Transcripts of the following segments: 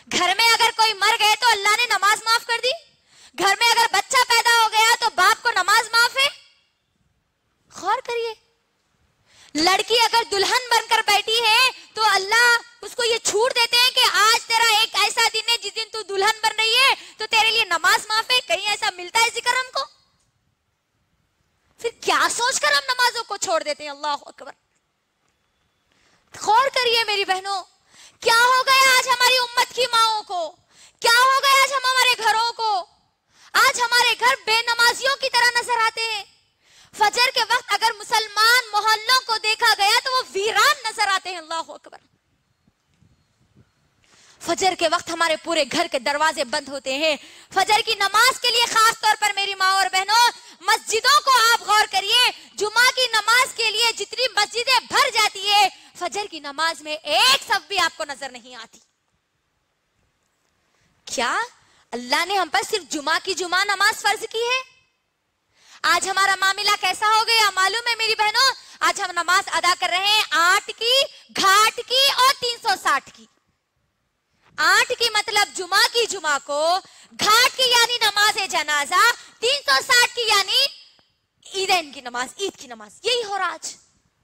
घर में अगर कोई मर गए तो अल्लाह ने नमाज माफ कर दी। घर में अगर बच्चा पैदा हो गया तो बाप को नमाज माफ है। गौर करिए, लड़की अगर दुल्हन बनकर बैठी है तो अल्लाह उसको ये छूट देते हैं कि आज तेरा एक ऐसा दिन है जिस दिन तू दुल्हन बन रही है तो तेरे लिए नमाज माफ है। कहीं ऐसा मिलता है जिक्र हमको? फिर क्या सोचकर हम नमाजों को छोड़ देते हैं? अल्लाह अकबर। गौर करिए मेरी बहनों, क्या हो गया आज हमारी उम्मत की माओं को? क्या हो गया आज हमारे घरों को? आज हमारे घर बेनमाजियों की तरह नजर आते हैं। फजर के वक्त अगर मुसलमान मोहल्लों को देखा गया तो वो वीरान नजर आते हैं। अल्लाह अकबर। फजर के वक्त हमारे पूरे घर के दरवाजे बंद होते हैं। फजर की नमाज के लिए खास तौर पर मेरी माँ और बहनों, मस्जिदों को आप गौर करिए, जुमा की नमाज के लिए जितनी मस्जिदें भर जाती है, फजर की नमाज में एक सफ भी आपको नजर नहीं आती। क्या अल्लाह ने हम पर सिर्फ जुमा की जुमा नमाज फर्ज की है? आज हमारा मामला कैसा हो गया मालूम है मेरी बहनों? आज हम नमाज अदा कर रहे हैं 8 की, घाट की और 360 की। 8 की मतलब जुमा की जुमा को, घाट की यानी नमाज जनाजा, 360 की यानी ईदैन की नमाज, ईद की नमाज। यही हो रहा आज।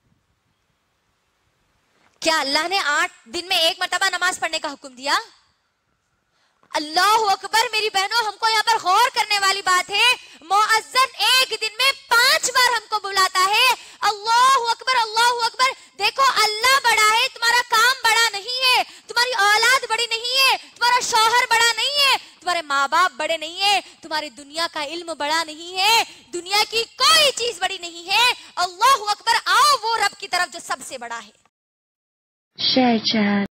क्या अल्लाह ने 8 दिन में एक मर्तबा नमाज पढ़ने का हुक्म दिया? अल्लाह अकबर। मेरी बहनों, हमको यहाँ पर गौर करने वाली बात है, मुअज्जिन एक दिन में 5 बार हमको बुलाता है। अल्लाह अकबर, अल्लाह अकबर। देखो, अल्लाह बड़ा है, तुम्हारा काम बड़ा नहीं है, तुम्हारी औलाद बड़ी नहीं है, तुम्हारा शौहर बड़ा नहीं है, तुम्हारे माँ बाप बड़े नहीं है, तुम्हारी दुनिया का इल्म बड़ा नहीं है, दुनिया की कोई चीज बड़ी नहीं है। अल्लाह अकबर। आओ वो रब की तरफ जो सबसे बड़ा है।